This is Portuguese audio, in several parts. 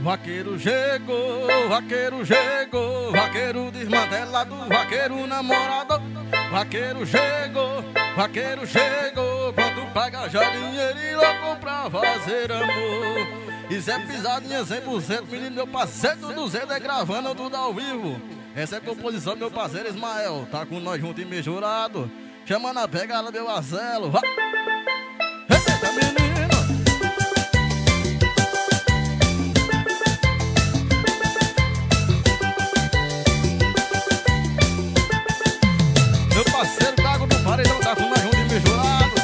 Vaqueiro chegou, vaqueiro desmantelado, vaqueiro namorado. Vaqueiro chegou, quando paga já dinheiro e louco pra fazer amor. Isso é pisadinha 100%, menino, meu parceiro do Zé é gravando tudo ao vivo. Essa é a composição do meu parceiro Ismael, tá com nós junto e misturado. Chama na pegada meu Marcelo. Eita, menino. Meu parceiro Cago do Paredão tá com nós junto e misturado.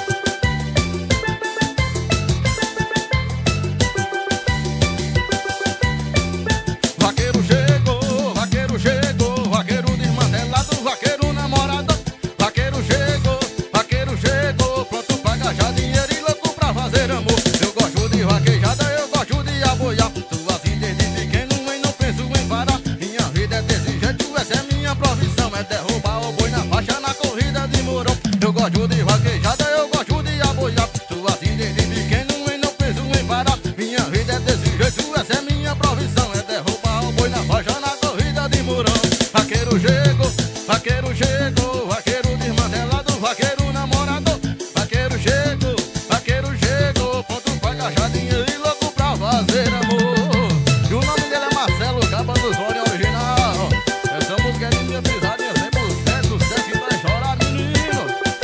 Vaqueiro chegou, vaqueiro desmantelado, vaqueiro namorado. Vaqueiro chegou, pronto pra gastar dinheiro e louco pra fazer amor. Eu gosto de vaquejada, eu gosto de aboiar. Sou assim desde pequeno e não penso em parar. Minha vida é desse jeito, essa é minha profissão. É derrubar o boi na faixa na corrida de Mourão. Eu gosto de vaquejada, eu gosto de aboiar. Sou assim desde pequeno e não penso em parar. Minha vida é desse jeito, essa é minha profissão. É derrubar o boi na faixa na corrida de Mourão. Vaqueiro chegou, vaqueiro desmantelado, vaqueiro namorado. Vaqueiro chegou, pronto pra gastar dinheiro e louco pra fazer amor. E o nome dele é Marcelo, capa do Zóio original. Essa música é de minha pisadinha 100%, sucesso que vai chorar, menino.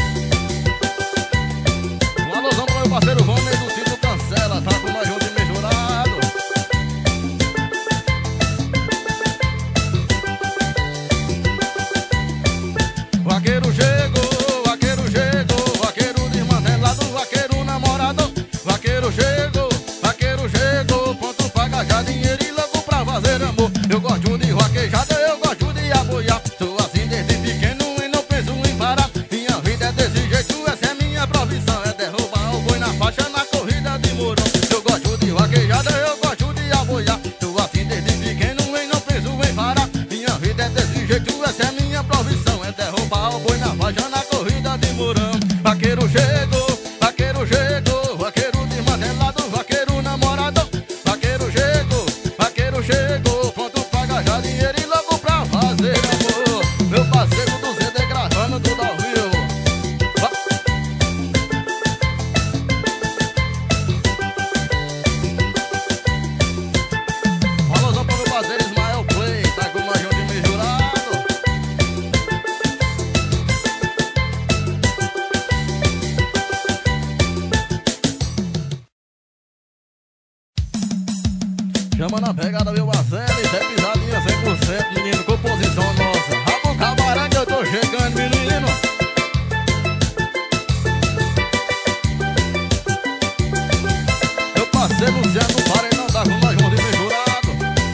Um alusão pro meu parceiro Rony do Cito Cancela, tá com nós junto e misturado. Vaqueiro chegou, vaqueiro desmantelado, vaqueiro namorado. Vaqueiro chegou, pronto pra gastar dinheiro e louco pra fazer amor. Eu gosto de vaquejada, eu gosto de aboiar. Sou assim desde pequeno e não penso em parar. Minha vida é desse jeito, essa é minha profissão. É derrubar o boi na faixa na corrida de Mourão. Eu gosto de vaquejada, eu gosto de aboiar. Sou assim desde pequeno e não penso em parar. Minha vida é desse jeito, essa é minha profissão. É derrubar o boi na faixa na corrida de Mourão. Vaqueiro chegou, vaqueiro desmantelado, vaqueiro namorado. Vaqueiro chegou, pronto pra gastar dinheiro e louco pra fazer amor. Meu parceiro do CD gravando tudo ao vivo. Um alusão pro meu parceiro Ismael Play, tá com nós junto e misturado. Chama na pegada meu Marcelo, isso é pisadinha 100%, menino, composição nossa. Rabo cabaré que eu tô chegando, menino. Meu parceiro Luciano do Paredão tá com nós junto e misturado.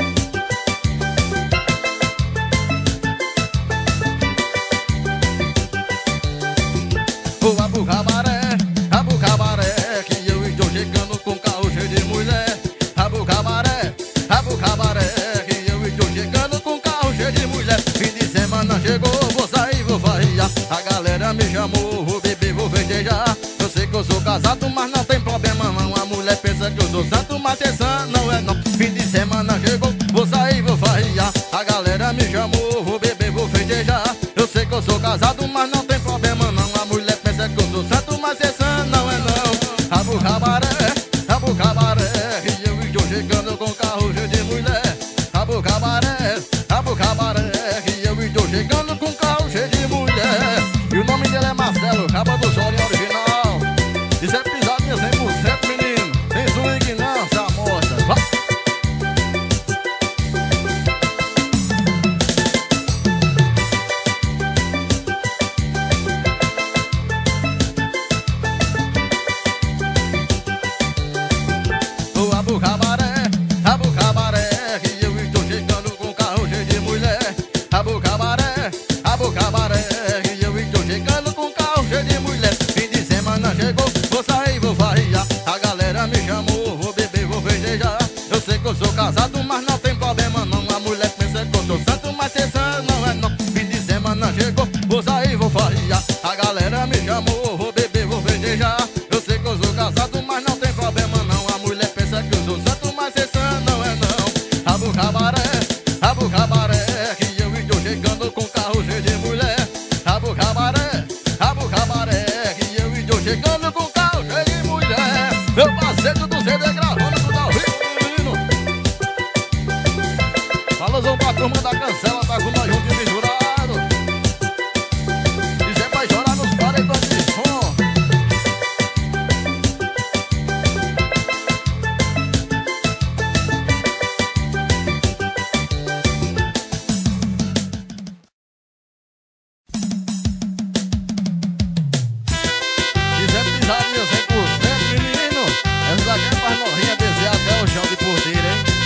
O rabo cabaré, que eu estou chegando com carro cheio de mulher. Rabo cabaré, que eu estou chegando com carro cheio de mulher. Fim de semana chegou, vou sair, vou farriar. A galera me chamou, vou beber, vou festejar. Eu sei que eu sou casado, mas não tem problema não. A mulher pensa que eu sou santo, mas ser santo não é não. Fim de semana chegou, vou sair, vou farriar. A galera me chamou, vou beber, vou festejar. Eu sei que eu sou casado, mas não tem problema não. A mulher pensa que eu sou santo, mas ser santo não é não. Rabo cabaré, que eu estou chegando com carro cheio de mulher. Rabo cabaré, que eu estou chegando com carro cheio de mulher. E o nome dele é Marcelo, capa do Zóio original. Isso é pisadinha 100%, menino. Sem swing não, essa moça. O rabo cabaré, que eu estou chegando com carro cheio de mulher. Rabo cabaré, que eu estou chegando com carro cheio de mulher. Fim de semana chegou, vou sair, vou farriar. A galera me chamou, vou beber, vou festejar. Eu sei que eu sou casado, mas não tem problema não. A mulher pensa que eu sou santo, mas ser santo não é não. Fim de semana chegou, vou sair, vou farriar. A galera me chamou, vou beber, vou festejar. Eu sei que eu sou casado, mas não tem problema não. A mulher pensa que eu sou santo, mas ser santo não é não.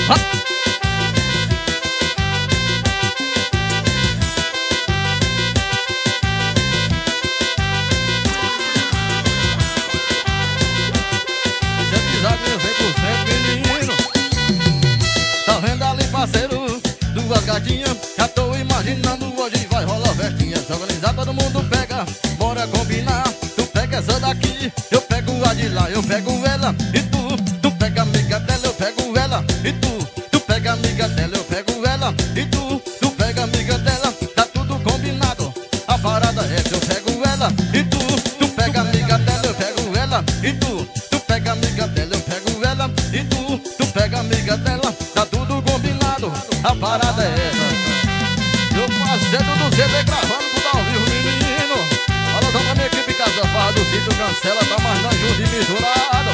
Duas gatinhas, já tô imaginando, hoje vai rolar festinha. Se organizar todo mundo pega, bora combinar. Tu pega essa daqui, eu pego a de lá. Eu pego ela e tu pega a amiga dela. Eu pego ela e tu pega a amiga dela. Eu pego ela e tu pega a amiga dela. Tá tudo combinado, a parada é que eu pego ela e tu pega a amiga dela. Eu pego ela e tu pega a amiga dela. Eu pego ela e tu pega a amiga dela. Tá tudo combinado, a parada é essa. Eu fazendo do CD gravando tudo ao vivo, menino. Fala só pra minha equipe Casa Farra do Sítio Cancela. Tá mais nós junto e misturado.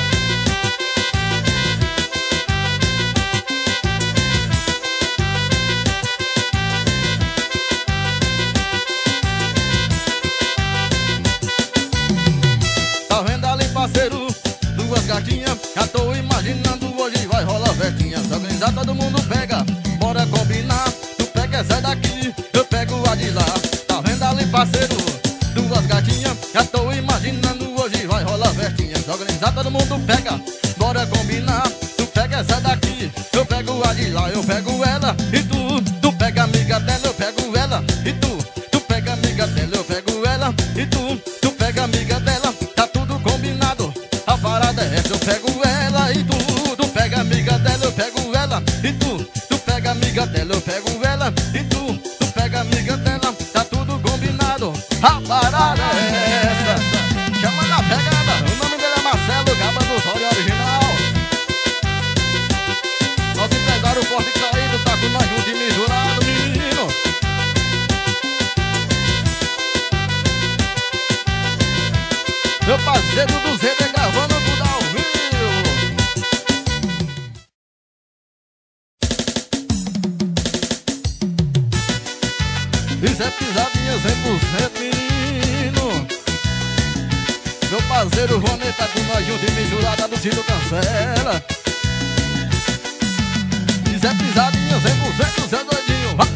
Tá vendo ali, parceiro? Duas gatinhas, já tô imaginando, hoje vai rolar festinha. Se organizar todo mundo pega, bora combinar. Tu pega essa daqui, eu pego a de lá. Tá vendo ali, parceiro? Duas gatinhas, já tô imaginando, hoje vai rolar festinha. Se organizar todo mundo pega, bora combinar. Tu pega essa daqui, eu pego a de lá. Eu pego ela e tu pega a amiga dela. Eu pego ela e tu pega a amiga dela. Eu pego ela e tu pega a amiga dela. Tá tudo combinado, a parada é essa. Eu pego ela e tu pega a amiga dela. Eu pego ela e tu pega a amiga dela. Eu pego ela e tu pega a amiga dela. Tá tudo combinado, a parada é essa. Chama na pegada, o nome dele é Marcelo, capa do Sol original. Nosso empresário forte e caído, tá com nós junto e misturado, menino. Meu parceiro do CD gravando tudo ao vivo. Isso é pisadinha 100%, menino. Meu parceiro Ronê tá com nós junto e misturada do Sítio Cancela. Isso é pisadinha 100%, cê é doidinho. Vá.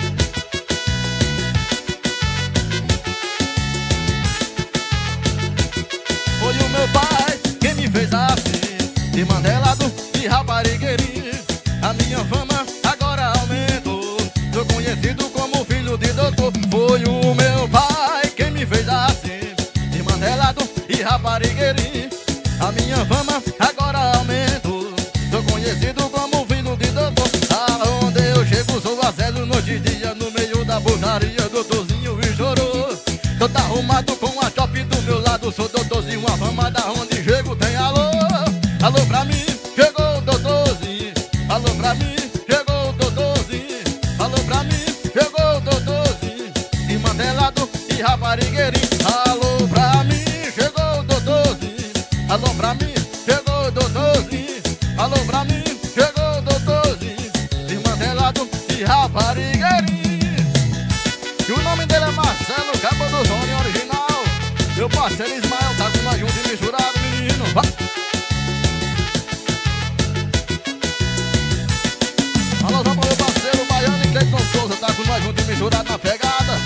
Foi o meu pai quem me fez assim, de mandelado e raparigueirinho. A minha fama agora aumentou, sou conhecido como filho de doutor. Foi o meu pai quem me fez assim, de mandelado e raparigueirinho. A minha fama agora aumentou, sou conhecido como filho de doutor. Aonde eu chego sou aceso noite e dia, no meio da putaria, doutorzinho estourou. Tô tá arrumado com a top do meu lado, sou doutorzinho, a fama da onde chego tem alô. Alô pra mim, chegou o doutorzinho. Alô pra mim, chegou o doutorzinho. Alô pra mim, chegou o doutorzinho. Desmantelado e raparigueirinho. Alô pra mim, chegou o doutorzinho. Alô pra mim, chegou o doutorzinho. Alô pra mim, chegou o doutorzinho. Desmantelado e raparigueirinho. E o nome dele é Marcelo, capa do Zone original. Meu parceiro Ismael tá com nós junto e misturado, menino. Vá. Alô, só pro meu parceiro Baiano e Cleiton Souza, tá com nós junto e misturado na pegada.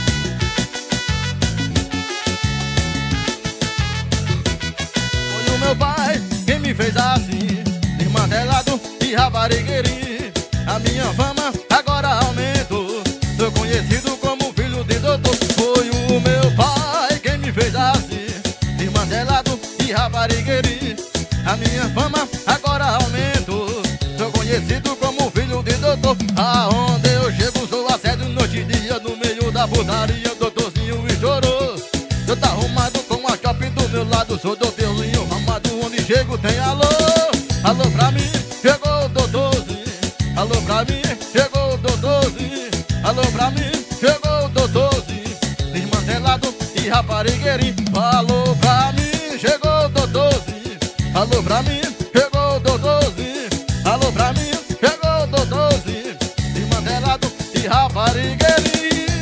Foi o meu pai quem me fez assim, desmantelado e raparigueirinho. A minha fama agora aumentou, sou conhecido como filho de doutor. Foi o meu pai quem me fez assim, desmantelado e raparigueirinho. A minha fama agora aumentou, sou conhecido como filho de doutor. Aonde eu chego sou assédio noite e dia, no meio da putaria, doutorzinho estourou. Eu tá arrumado com a chope do meu lado, sou doutorzinho arrumado, onde chego tem alô. Alô pra mim, chegou o doutorzinho. Alô pra mim, chegou o doutorzinho. Alô pra mim, chegou o doutorzinho. Desmantelado e raparigueirinho. Alô pra mim, chegou o doutorzinho. Alô pra mim, chegou o doutorzinho. Alô pra mim, chegou o doutorzinho. Desmantelado e raparigueirinho.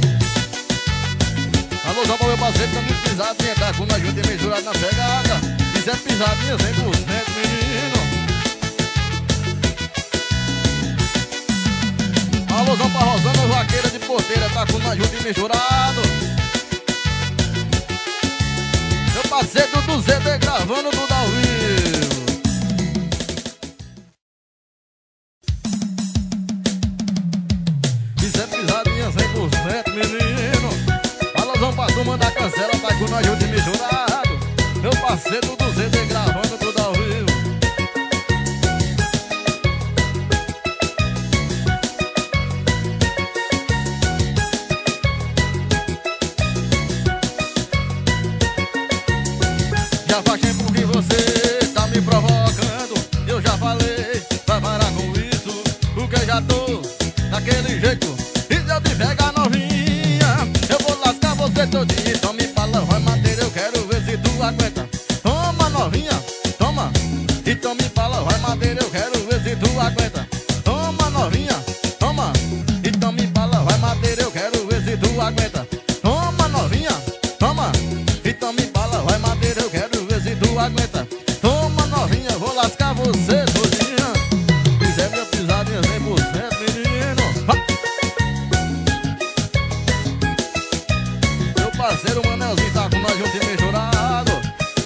Alô, só pra meu parceiro que tá muito pisadinha, tá com nós junto e misturado na pegada. Isso é pisadinha 100%, menino. Alusão pra Rosana, vaqueira de porteira, tá com nós junto e misturado. Meu parceiro do ZD gravando tudo ao vivo. Isso é pisadinha 100%, menino. Alusão pra turma da Cancela, tá com nós junto e misturado. Meu parceiro do ZD gravando tudo ao vivo. Já faz tempo que você tá me provocando. Eu já falei, vai parar com isso, porque já tô daquele jeito. E se eu te pegar novinha, eu vou lascar você todinho. Então me fala, vai madeira, eu quero ver se tu aguenta. Toma novinha, toma. Então me fala, vai madeira, eu quero ver se tu aguenta. Toma novinha, toma. Então me fala, vai madeira, eu quero ver se tu aguenta. Toma novinha, toma. Então me fala, vai madeira, eu quero ver se tu aguenta. Toma novinha, vou lascar você todinha. Fizer minha pisadinha 100%, menino. Meu parceiro Manelzinho tá com nós junto e misturado.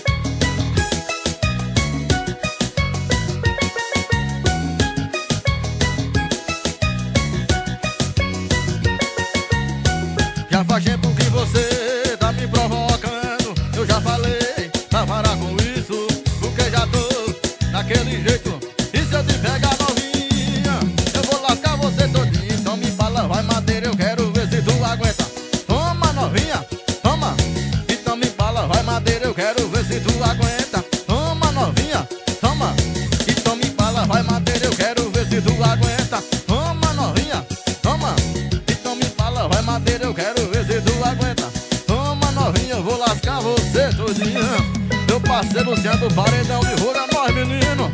Já faz tempo que você tá me provocando. Eu já falei, vai parar com isso, porque já tô daquele jeito. E se eu te pegar novinha, eu vou lascar você todinho. Então me fala, vai madeira, eu quero ver se tu aguenta. Toma novinha, toma. Então me fala, vai madeira, eu quero ver se tu aguenta. Toma novinha, toma. Então me fala, vai madeira, eu quero ver se tu aguenta. Toma novinha, toma. Então me fala, vai madeira, eu quero ver se tu aguenta. Toma novinha, eu vou lascar você todinha. Meu parceiro Luciano do Paredão de Rura, nós menino.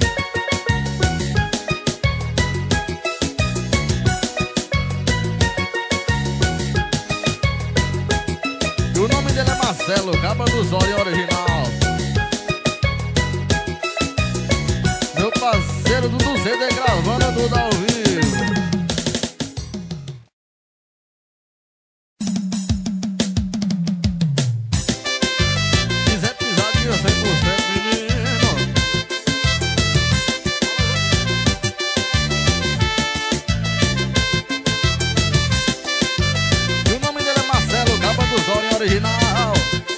E o nome dele é Marcelo, capa do Zóio original. Meu parceiro do CD gravando tudo ao vivo. Fizer pisadinha 100%, menino. E o nome dele é Marcelo, capa do Zóio original.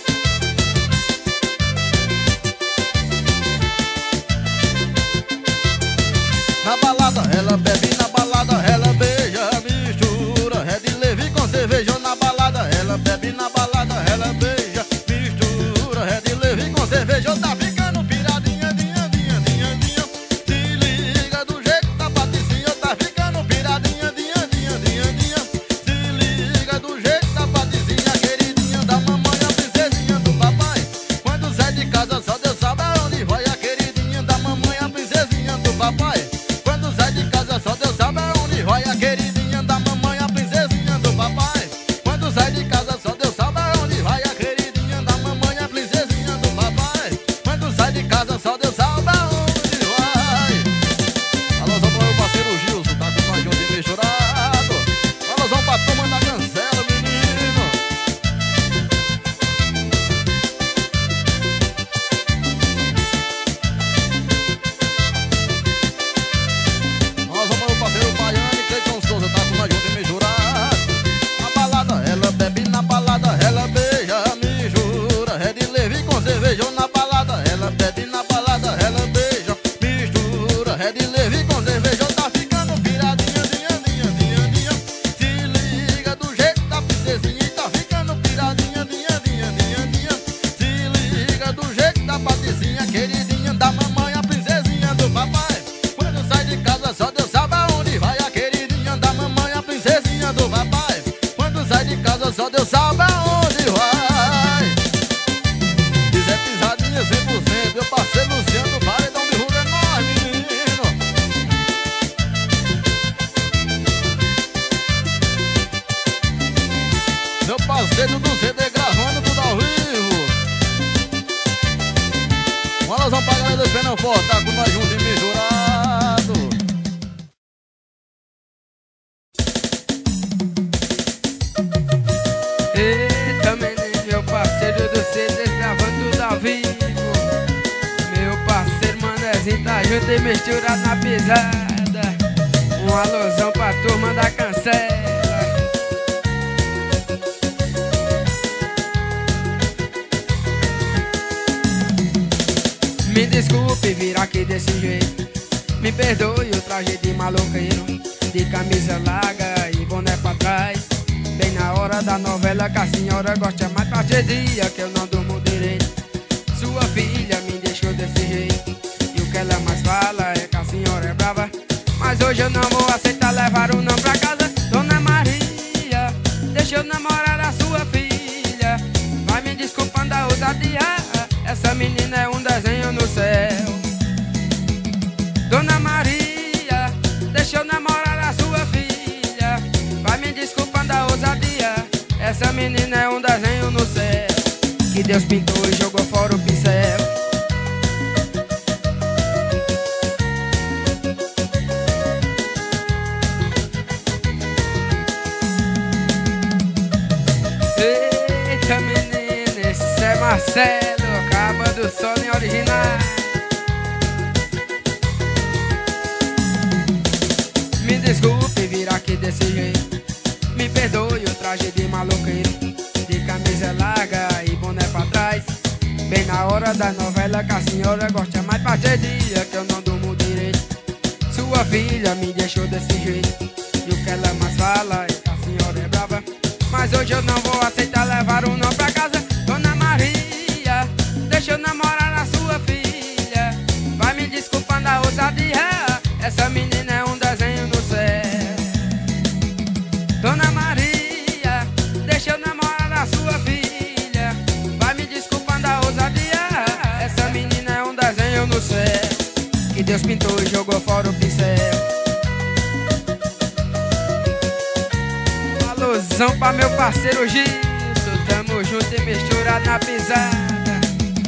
Na balada ela bebe, na balada ela beija, mistura Red Levi com cerveja. Na balada ela bebe, na balada ela beija, mistura Red Levi com cerveja. Tá ficando piradinha, dinha, dinha, dinha, dinha. Se liga do jeito da patricinha. Tá ficando piradinha, dinha, dinha, dinha, dinha. Se liga do jeito da patricinha, queridinha da mamãe, a princesinha do papai. Quando sai de casa só Deus sabe aonde vai. A queridinha da mamãe, a princesinha do papai. Quando sai de casa só Deus sabe aonde vai. A queridinha da mamãe, a princesinha do papai. Quando sai de casa só Deus sabe aonde vai. A queridinha da mamãe, a princesinha do papai. Quando sai de casa só Deus sabe aonde vai. Alusão pro meu parceiro Gilson, tá com nós junto e misturado. Alusão pra turma da Cancela, menino. Alusão pro meu parceiro Baiano e Cleiton Souza, tá com nós junto e misturado. Na balada ela bebe, na balada ela beija, mistura Red Levi com cerveja. Na balada ela bebe, na balada ela beija, mistura Red Levi com cerveja. Tá ficando piradinha, dinha, dinha, dinha, dinha. Se liga do jeito da princesinha. Tá ficando piradinha, dinha, dinha, dinha, dinha. Se liga do jeito da patricinha, queridinha da mamãe, a princesinha do papai. Quando sai de casa só Deus sabe aonde vai. A queridinha da mamãe, a princesinha do papai. Quando sai de casa só Deus sabe aonde vai. Fizer pisadinha 100%, meu parceiro Luciano do Paredão de Rura, é nós, menino. Meu parceiro do CD gravando tudo ao vivo. Um alusão pra galera do Pena Forte, tá com nós junto e misturado. do CD gravando tudo ao vivo. Meu parceiro Manezinho tá junto e misturado na pisada. Um alusão pra turma da Cancela. Me desculpe vir aqui desse jeito, me perdoe o traje de maloqueiro, de camisa larga e boné pra trás. Bem na hora da novela que a senhora gosta mais, pra ter dia que eu não durmo direito. Sua filha me deixou desse jeito, e o que ela mais fala é que a senhora é brava. Mas hoje eu não vou aceitar levar o não pra casa. Dona Maria, deixa eu namorar a sua filha. Vai me desculpando a ousadia, essa menina é um desenho no céu. Dona Maria, deixa eu namorar a sua filha. Vai me desculpando a ousadia, essa menina é um desenho no céu. Que Deus pintou e jogou fora o pincel. Eita menina, esse é Marcelo, caba do solo em original. Me desculpe vir aqui desse jeito, me perdoe o traje de maloqueiro, de camisa larga e boné pra trás. Bem na hora da novela que a senhora gosta mais, pra ter dia que eu não durmo direito. Sua filha me deixou desse jeito, e o que ela mais fala é que a senhora é brava. Mas hoje eu não vou aceitar levar um não pra casa. Dona Maria, deixa eu namorar a sua filha. Vai me desculpando a ousadia, essa menina é um desenho no céu. Dona Maria, deixa eu namorar a sua filha. Vai me desculpando a ousadia, essa menina é um desenho no céu. Que Deus pintou e jogou fora o pincel. Alusão pra meu parceiro Gilson, tamo junto e misturado na pisada.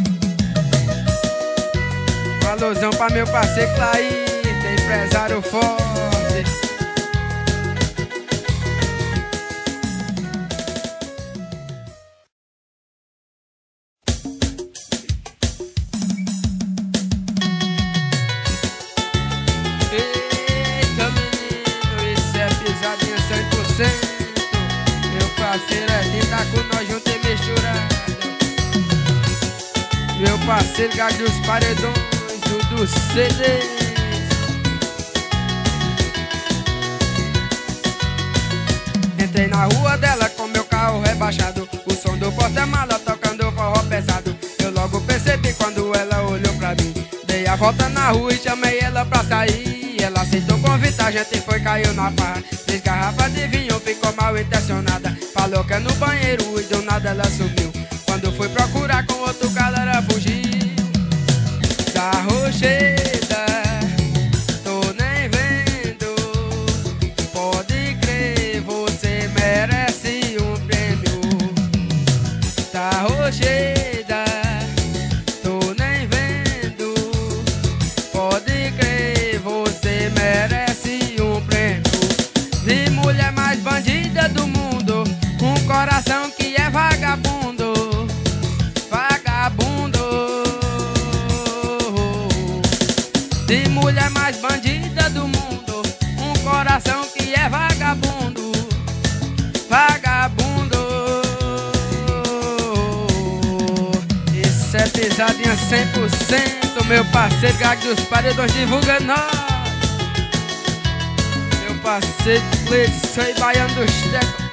Alusão pra meu parceiro Claíta, empresário forte. Eita menino, isso é pisadinha 100%. Meu parceiro é tá com nós junto e misturado. Meu parceiro Gago dos Paredões, o do CD. Entrei na rua dela com meu carro rebaixado, o som do porta-mala tocando forró pesado. Eu logo percebi quando ela olhou pra mim. Dei a volta na rua e chamei ela pra sair. Ela aceitou o convite, a gente foi, caiu na farra. 3 garrafas de vinho, ficou mal intencionada. Falou que é no banheiro e do nada ela sumiu. Quando fui procurar com outro cara, ela fugiu. Da Rocheda, tô nem vendo. Pode crer, você merece um prêmio. Da Rocheda, tô nem vendo. Pode crer, você merece um prêmio. De mulher mais bandida do mundo, um coração que é vagabundo. Vagabundo. De mulher mais bandida do mundo, um coração que é vagabundo. Vagabundo. Isso é pisadinha 100%. Meu parceiro Gago dos Paredões divulga nós. Meu parceiro Cleiton e Baiano dos Tecos.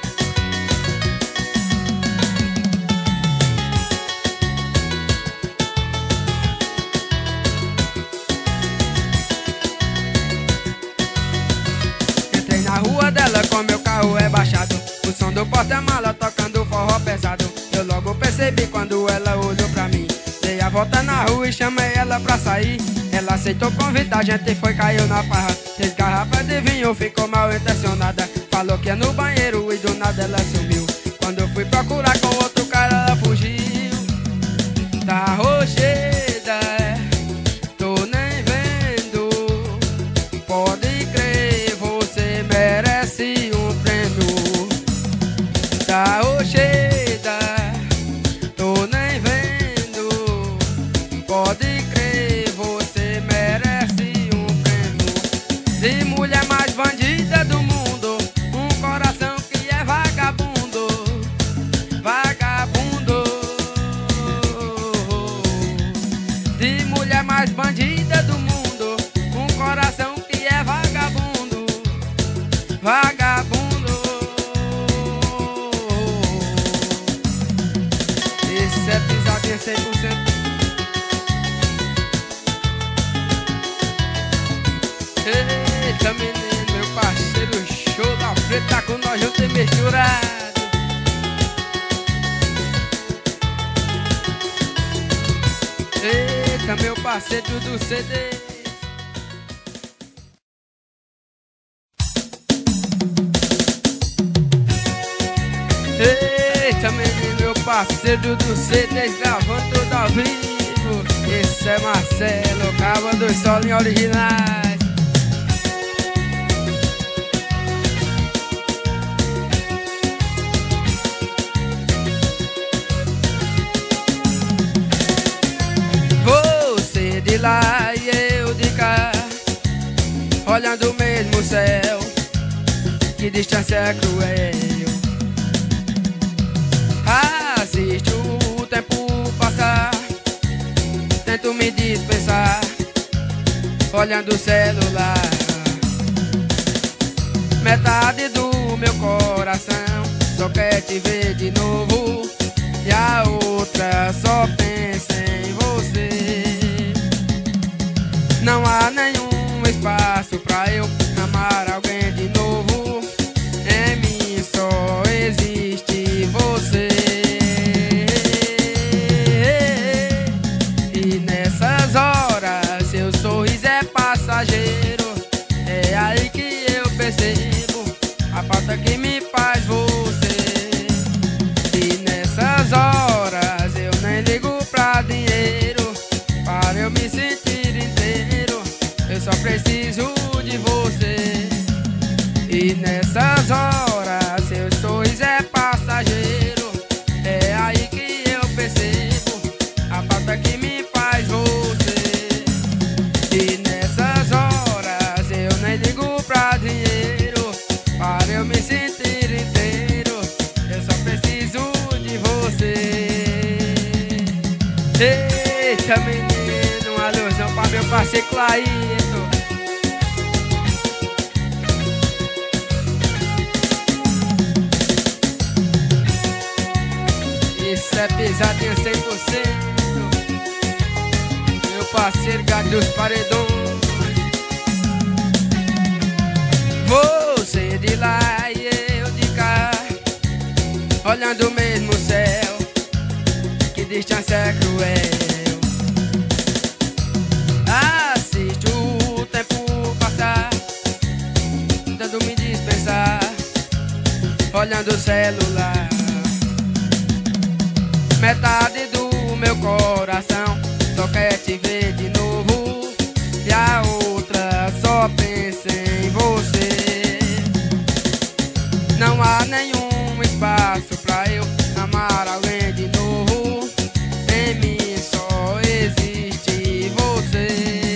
Entrei na rua dela com meu carro rebaixado, o som do porta-mala tocando forró pesado. Eu logo percebi quando ela olhou pra mim. Dei a volta na rua e chamei ela pra sair. Ela aceitou o convite, a gente foi, caiu na farra. 3 garrafas de vinho, ficou mal intencionada. Falou que é no banheiro e do nada ela sumiu. Quando eu fui procurar com outro cara, ela fugiu. Da Rocheda, tô nem vendo. Pode crer, você merece um prêmio. Da Rocheda, tô nem mais bandida do mundo, um coração que é vagabundo, vagabundo. De mulher mais bandida do mundo, um coração que é vagabundo, vagabundo. Esse é pisadinha 100%. Eita menino, meu parceiro, show da frente, tá com nós junto e misturado. Eita meu parceiro do CD. Eita menino, meu parceiro do CD, gravando tudo ao vivo. Esse é Marcelo, cabo dos solinhos originais. De lá e eu de cá, olhando o mesmo céu, que distância é cruel. Assisto o tempo passar, tento me dispensar, olhando o celular. Metade do meu coração só quer te ver de novo, e a outra só pensa em você. Não há nenhum espaço pra eu amar alguém de novo. Em mim só existe você. E nessas horas seu sorriso é passageiro. É aí que eu percebo a falta que me faz você. E nessas horas eu nem ligo pra dinheiro, para eu me sentir inteiro. Eu só preciso de você. E nessas horas seu sorriso é passageiro. É aí que eu percebo a falta que me faz você. E nessas horas eu nem ligo pra dinheiro, para eu me sentir inteiro. Eu só preciso de você. Eita menino, uma alusão pra meu parceiro Claito. Isso é pisadinha 100%. Meu parceiro Gato dos Paredões. Você de lá e eu de cá, olhando o mesmo céu, que distância é cruel. Assisto o tempo passar, tentando me dispensar, olhando o celular. Metade do meu coração só quer te ver de novo, e a outra só pensa em você. Não há nenhum espaço pra eu amar alguém de novo. Em mim só existe você.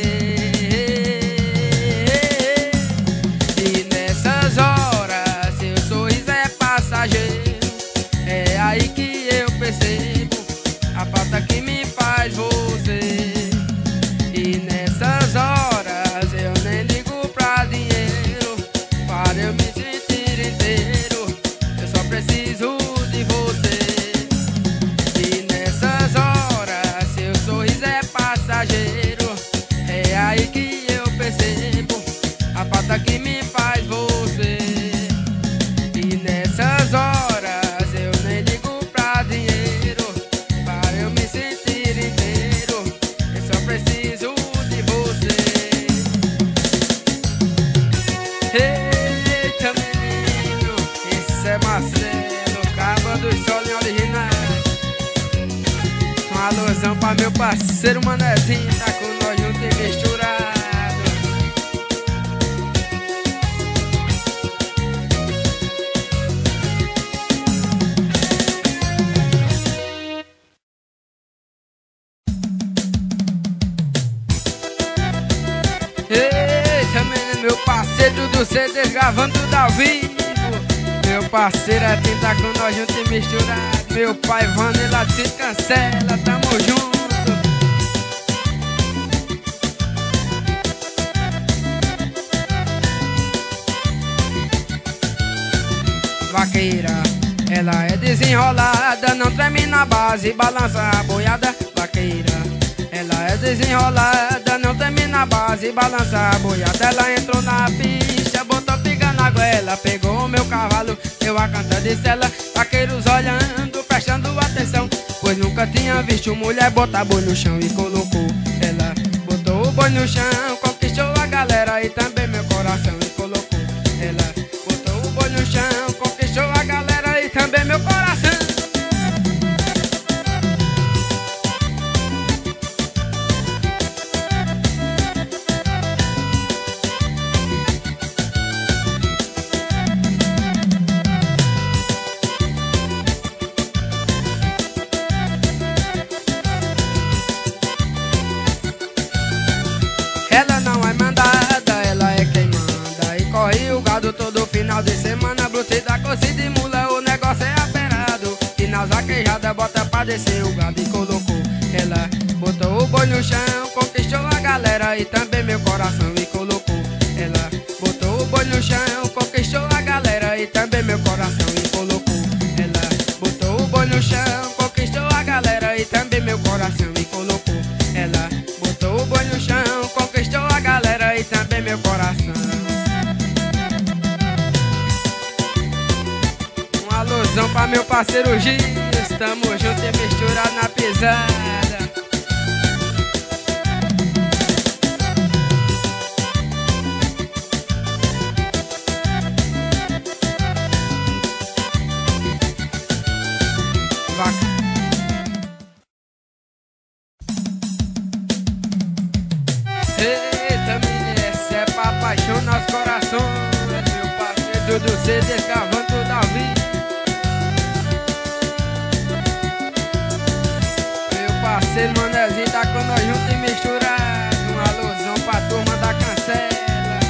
E nessas horas seu sorriso é passageiro. É aí que eu percebo a falta que me faz você. E nessas horas eu nem ligo pra dinheiro, para eu me sentir inteiro. Eu só preciso de você. E nessas horas seu sorriso é passageiro. É aí que eu percebo a falta que me faz você. E nessas horas eu nem ligo pra dinheiro, para eu me sentir inteiro. Eu só preciso de você. Eita menino, esse é Marcelo, cabo dos solinhos originais. Uma alusão pra meu parceiro Manezinho, tá com nós junto e misturado. Eita menino, meu parceiro do CD gravando tudo ao vivo. Meu parceiro é tinta com nós junto e misturado. Meu pai Vanilla se cancela, tamo junto. Vaqueira, ela é desenrolada, não treme na base, balança a boiada. Vaqueira, ela é desenrolada, não treme na base, balança a boiada. Ela entrou na pista, botou pica na goela, pegou meu cavalo, eu a canta de sela. Vaqueiros olhando, prestando atenção, pois nunca tinha visto mulher botar boi no chão e colocou. Ela botou o boi no chão, conquistou a galera e também meu coração e colocou. Ela botou o boi no chão, conquistou a galera e também meu coração. Ela não é mandada, ela é quem manda. E corre o gado todo final de semana. Brutida, coce de mula, o negócio é aperado. E na zaquejada bota pra descer o gado e colocou. Ela botou o boi no chão, conquistou a galera e também meu coração e colocou. Ela botou o boi no chão, conquistou a galera e também meu coração e colocou. Ela botou o boi no chão, conquistou a galera e também meu coração e colocou. Ela botou o boi no chão, conquistou a galera e também meu coração. Uma alusão pra meu parceiro Giz, tamo junto e misturado na pisada. Eita, menina, essa é pra apaixonar os corações. Meu parceiro do CD cavando tudo ao vivo. Meu parceiro Manezinho tá com nós junto e misturado. Uma alusão pra turma da cancela.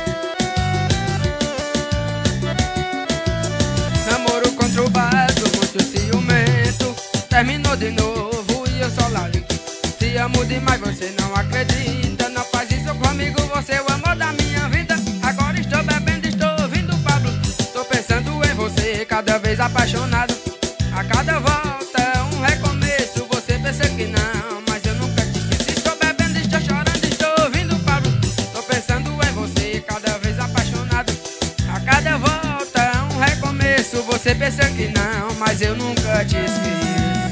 Namoro conturbado, muito ciumento. Terminou de novo e eu só larguei. Te amo demais, você não acredita. Não faz isso comigo, você é o amor da minha vida. Agora estou bebendo, estou ouvindo Pablo. Tô pensando em você, cada vez apaixonado. A cada volta um recomeço. Você pensa que não, mas eu nunca te esqueci. Estou bebendo, estou chorando, estou ouvindo Pablo. Tô pensando em você, cada vez apaixonado. A cada volta um recomeço. Você pensa que não, mas eu nunca te esqueci.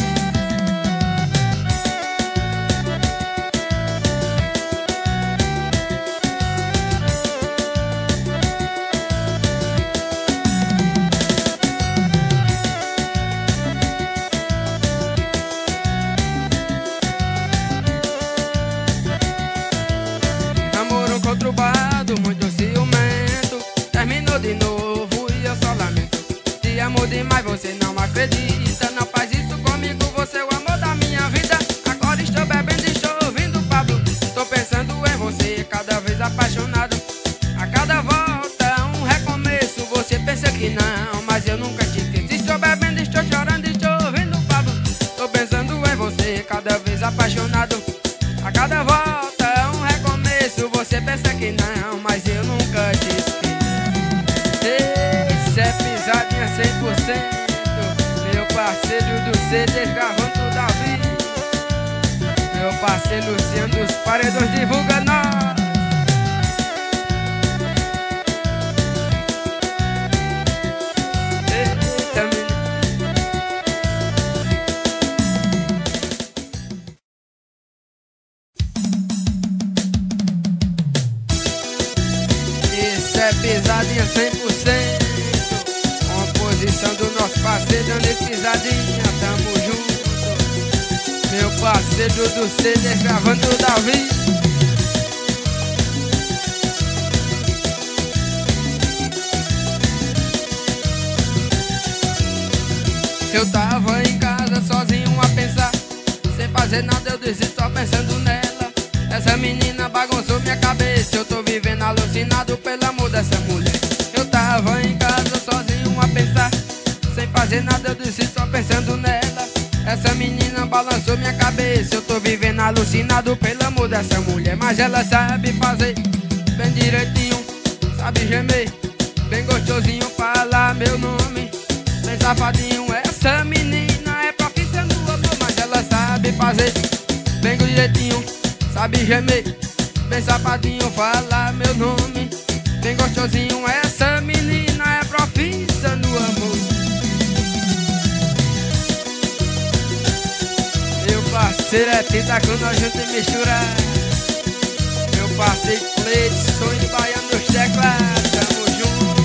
Conturbado, muito ciumento. Terminou de novo e eu só lamento. Te amo demais, você não acredita. Não faz isso comigo, você é o amor da minha vida. Agora estou bebendo, estou ouvindo Pablo. Tô pensando em você, cada vez apaixonado. A cada volta um recomeço. Você pensa que não, mas eu nunca te esqueci. Estou bebendo, estou chorando, estou ouvindo Pablo. Tô pensando em você, cada vez apaixonado. A cada volta um recomeço. Você pensa que não, mas eu nunca te esqueci. Esse é pisadinha 100%. Meu parceiro do CD gravando tudo ao vivo. Meu parceiro Luciano dos Paredões divulga nós. Eita, menino. Esse é pisadinha 100%. Composição do nosso parceiro Dani Pisadinha, tamo junto. Meu parceiro do CD gravando tudo ao vivo. Eu tava em casa sozinho a pensar, sem fazer nada eu desisto só pensando nela. Essa menina bagunçou minha cabeça, eu tô vivendo alucinado pelo amor dessa mulher. Eu tava em casa sozinho a pensar, sem fazer nada, eu disse só pensando nela. Essa menina balançou minha cabeça, eu tô vivendo alucinado pelo amor dessa mulher. Mas ela sabe fazer bem direitinho, sabe gemer bem gostosinho, falar meu nome bem safadinho. Essa menina é profissa no amor, mas ela sabe fazer bem direitinho, sabe gemer bem safadinho, falar meu nome bem gostosinho. Essa menina é profissa no amor. Meu parceiro é tinta quando a gente misturar. Meu parceiro Cleide, sonho baiano nos teclados. Tamo junto.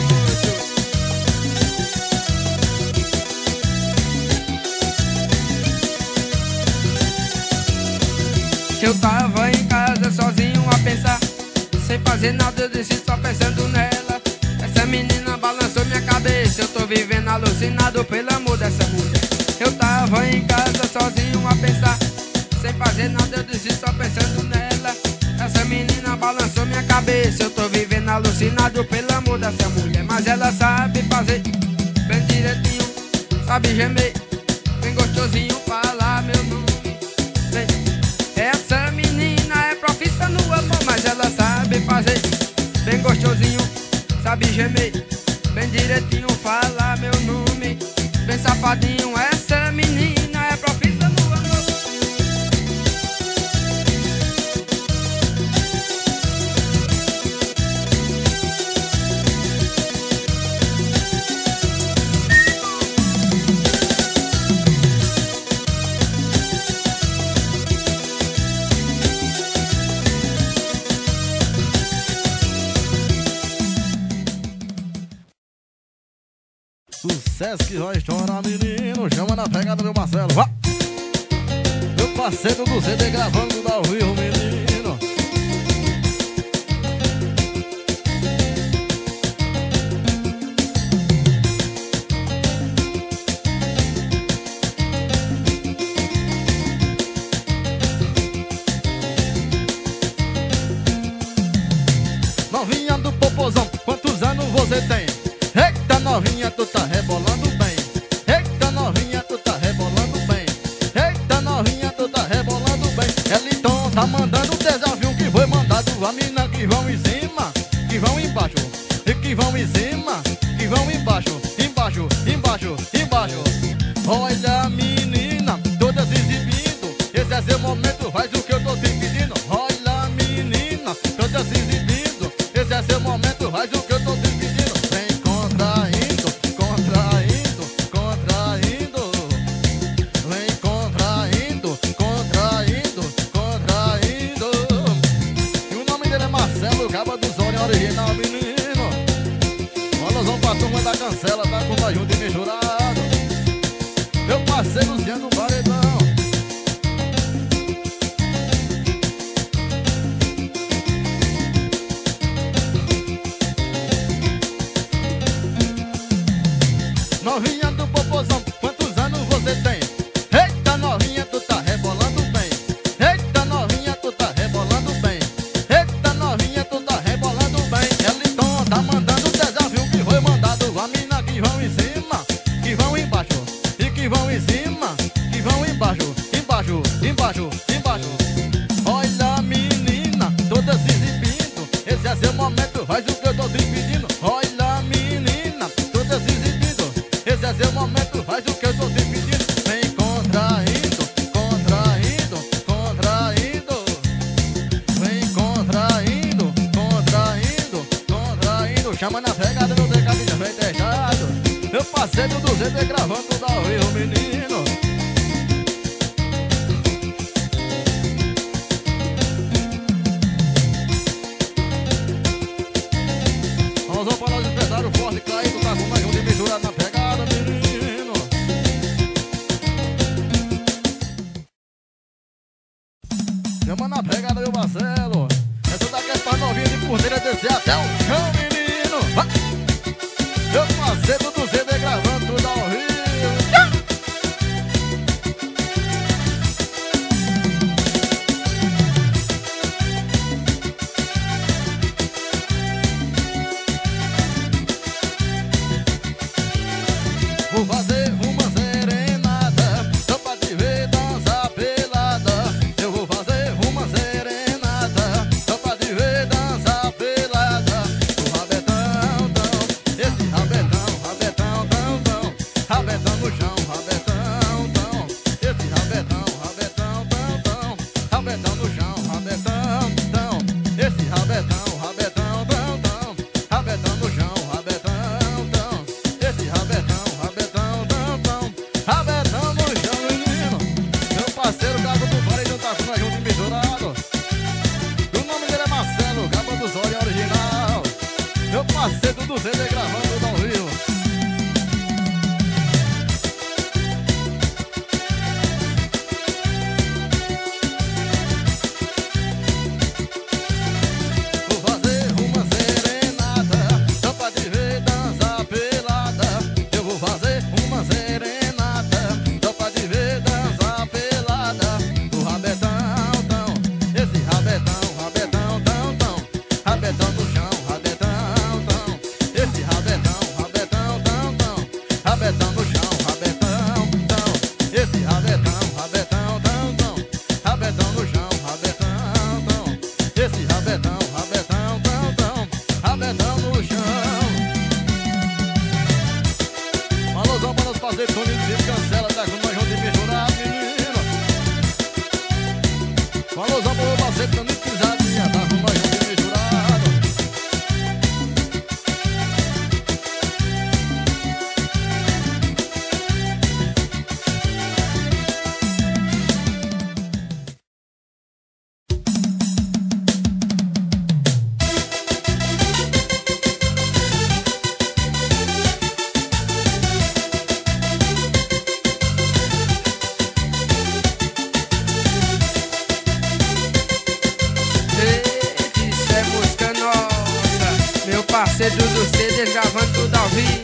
Eu tava em casa sozinho a pensar, sem fazer nada, eu disse só pensando nela. Essa menina balançou minha cabeça, eu tô vivendo alucinado pelo amor dessa mulher. Eu tava em casa sozinho a pensar, sem fazer nada, eu disse só pensando nela. Essa menina balançou minha cabeça, eu tô vivendo alucinado pelo amor dessa mulher. Mas ela sabe fazer bem direitinho, sabe gemer bem gostosinho, falar meu nome bem. Essa menina é profissa no amor, mas ela sabe fazer bem gostosinho, sabe gemer bem direitinho, falar meu nome bem safadinho. Essa menina é profissa no amor. Sucesso que vai estourar, menino. Chama na pegada do Marcelo. Vá! Meu parceiro do CD gravando da Rio, menino. Novinha do popozão, quantos anos você tem? Eita novinha, tu tá rebolando bem. Eita novinha, tu tá rebolando bem. Eita novinha, tu tá rebolando bem. Eliton tá mandando o desafio que foi mandado. A mina que vão em cima, que vão embaixo, e que vão em cima, que vão embaixo, embaixo, embaixo, embaixo. Olha menina, toda se exibindo. Esse é seu momento, faz o que eu tô te pedindo. Olha menina, toda se exibindo. Esse é seu momento, faz o que eu tô te pedindo. Contraindo, contraindo, contraindo. Vem contraindo, contraindo, contraindo. E o nome dele é Marcelo, caba do Zone original, menino. Olha os pra turma da Cancela, tá com tá junto e misturado. Meu parceiro Luciano Paredão. Novinha do popozão, quantos anos você tem? Eita novinha, tu tá rebolando bem. Eita novinha, tu tá rebolando bem. Eita novinha, tu tá rebolando bem. Eliton tá mandando o desafio que foi mandado. A mina que vão em cima, que vão embaixo, e que vão em cima, que vão embaixo, embaixo, embaixo, embaixo. Olha menina, toda se exibindo. Esse é seu momento, faz o que eu tô te pedindo. Olha menina, toda se exibindo. Esse é seu momento, faz o que eu tô te pedindo. Vem contraindo, contraindo, contraindo. Vem contraindo, contraindo, contraindo. Chama na pegada do decabinho, vem testado. Meu parceiro do ZD gravando da Rio, menino. Vamos para os empresários forte, caído, tá com mais um de misturado na pegada, menino. Chama na pegada do Marcelo. Essa daqui é pra novinha de cordeira descer até o chão, menino. Vai. Meu parceiro do CD gravando tudo ao Rio. do CD gravando tudo ao vivo. Vou fazer uma serenata só pra te ver dançar pelada. Eu vou fazer uma serenata só pra te ver dançar pelada. O rabetão, tão, esse rabetão, rabetão, tão, tão, rabetão no chão, rabetão, tão, esse rabetão, rabetão, tão, tão, rabetão no chão, rabetão, tão, esse rabetão, rabetão, tão, tão, rabetão no chão, rabetão, tão, esse rabetão, rabetão, tão, tão, rabetão no chão. Alôzão para os parceiros que estão indo, cancela, tá com nós junto e misturado, menino. Alôzão para o parceiro que estão indo, pisadinha, tá com nós junto e misturado. Isso é música nossa, meu parceiro dos CDs gravando tudo ao vivo.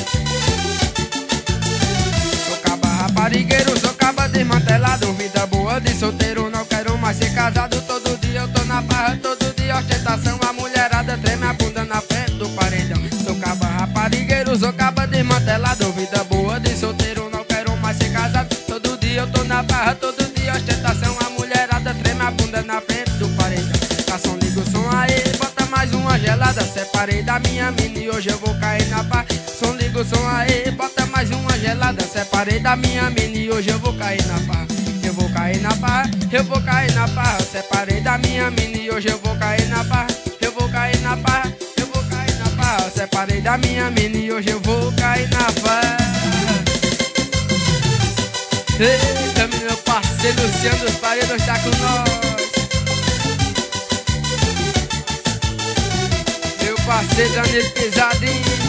Sou caba raparigueiro, sou caba desmantelado, vida boa de solteiro, não quero mais ser casado. Todo dia eu tô na barra, todo dia ostentação, a mulherada treme a bunda na frente do paredão. Sou caba raparigueiro, sou caba desmantelado, vida boa de solteiro, não quero mais ser casado. Todo dia eu tô na barra, todo dia ostentação, a mulherada treme a bunda na frente do paredão. Garçom, liga o som aí, bota mais uma gelada. Separei da minha mina e hoje eu vou cair na pá. Som, liga o som aí, bota mais uma gelada. Separei da minha mina e hoje eu vou cair na pá. Eu vou cair na pá, eu vou cair na pá. Separei da minha mina e hoje eu vou cair na pá. Eu vou cair na pá, eu vou cair na pá. Separei da minha mina e hoje eu vou cair na pá. Eita, meu parceiro Luciano dos Paredos tá com nós. Meu parceiro Danilo Pisadinha.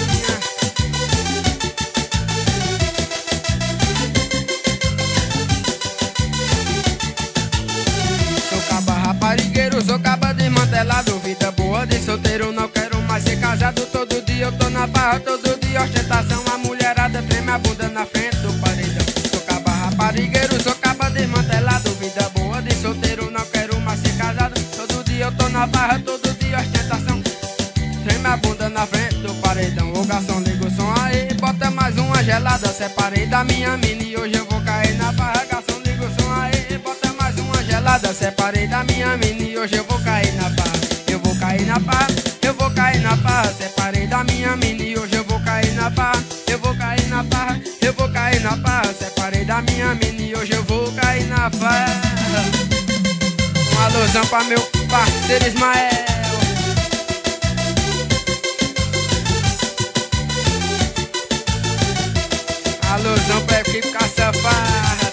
Sou caba raparigueiro, sou caba desmantelado, vida boa de solteiro, não quero mais ser casado. Todo dia eu tô na barra, todo dia ostentação, a mulherada treme a bunda na frente do paredão. Sou caba raparigueiro, sou caba desmantelado, vida boa de solteiro, não quero mais ser casado. Todo dia eu tô na barra, todo dia ostentação, treme a bunda na frente do paredão. O garçom, liga o som aí, bota mais uma gelada. Separei da minha mina e hoje eu vou cair na barra. Garçom, liga o som aí, bota mais uma gelada. Separei da minha mina e hoje eu vou cair na barra. Eu vou cair na barra, eu vou cair na barra. Separei da minha mina e hoje eu vou cair na barra. Eu vou cair na barra, eu vou cair na barra. Separei da minha mina e hoje eu vou cair na barra. Um alusão pra meu parceiro Ismael. Alusão pra equipe Caça-Farra.